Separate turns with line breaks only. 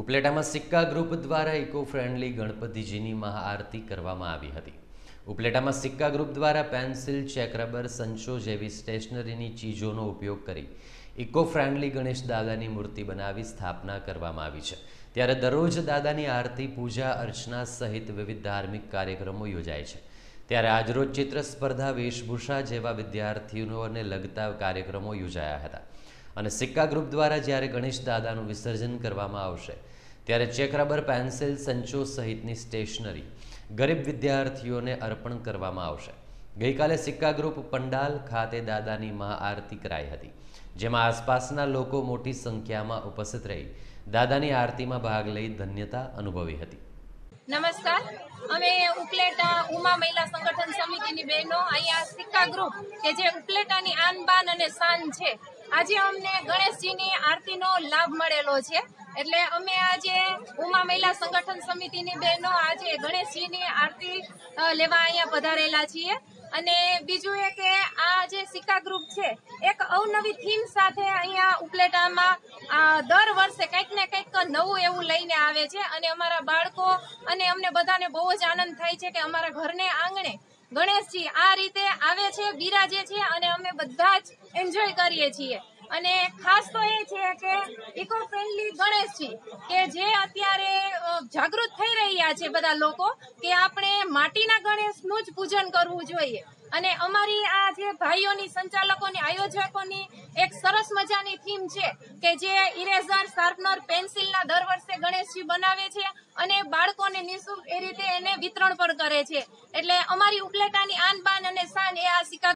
ઉપલેટામાં સિક્કા ગ્રુપ દ્વારા eco friendly ગણપતિજીની મહાઆરતી કરવામાં આવી હતી। ઉપલેટામાં સિક્કા ગ્રુપ દ્વારા પેન્સિલ, ચેક રબર, સંચો જેવી સ્ટેશનરીની ચીજોનો ઉપયોગ કરી ઇકો ફ્રેન્ડલી ગણેશ દાદાની મૂર્તિ બનાવી સ્થાપના કરવામાં આવી છે। ત્યારે દરરોજ દાદાની આરતી, પૂજા અર્ચના સહિત વિવિધ ધાર્મિક કાર્યક્રમો યોજાય છે। ત્યારે આજરોજ ચિત્ર સ્પર્ધા, વેશભૂષા જેવા વિદ્યાર્થીઓને લગતા કાર્યક્રમો યોજાયા હતા અને સિક્કા ગ્રુપ દ્વારા જ્યારે ગણેશ દાદાનું વિસર્જન કરવામાં આવશે ત્યારે ચેક રબર, પેન્સિલ, સંચો સહિતની સ્ટેશનરી ગરીબ વિદ્યાર્થીઓને અર્પણ કરવામાં આવશે। ગઈકાલે સિક્કા ગ્રુપ પંડાલ ખાતે દાદાની મહાઆરતી કરાઈ હતી, જેમાં આસપાસના લોકો મોટી સંખ્યામાં ઉપસ્થિત રહી દાદાની આરતીમાં ભાગ લઈ ધન્યતા અનુભવી હતી।
નમસ્કાર, અમે ઉપલેટા ઉમા મહિલા સંગઠન સમિતિની બહેનો અહીંયા સિક્કા ગ્રુપ કે જે ઉપલેટાની આન બાન અને શાન છે, આજે અમને ગણેશજીની આરતીનો લાભ મળેલો છે। એટલે અમે આજે ઉમા મહિલા સંગઠન સમિતિની બહેનો આજે ગણેશજીની આરતી લેવા અહીંયા પધારેલા છીએ। અને બીજું એ કે આ જે સિક્કા ગ્રુપ છે એક અવનવી થીમ સાથે અહીંયા ઉપલેટામાં દર વર્ષે કંઈક ને કંઈક નવું એવું લઈને આવે છે અને અમારા બાળકો અને અમને બધાને બહુ જ આનંદ થાય છે કે અમારા ઘરને આંગણે ગણેશજી આ રીતે આવે છે, બિરાજે છે અને અમે બધા જ એન્જોય કરીએ છીએ। અને ખાસ તો એ છે કે ઇકો ફ્રેન્ડલી ગણેશજી કે જે અત્યારે જાગૃત થઈ રહ્યા છે બધા લોકો કે આપણે માટીના ગણેશનું જ પૂજન કરવું જોઈએ। અને અમારી આ જે ભાઈઓની, સંચાલકોની, આયોજકોની એક સરસ મજાની થીમ છે કે જે ઇરેઝર, શાર્પનર, પેન્સિલના દર વર્ષે ગણેશજી બનાવે છે અને બાળકોને નિઃશુલ્ક એ રીતે એને વિતરણ પણ કરે છે। એટલે અમારી ઉપલેટાની આન બાન અને શાન એ આ સિક્કા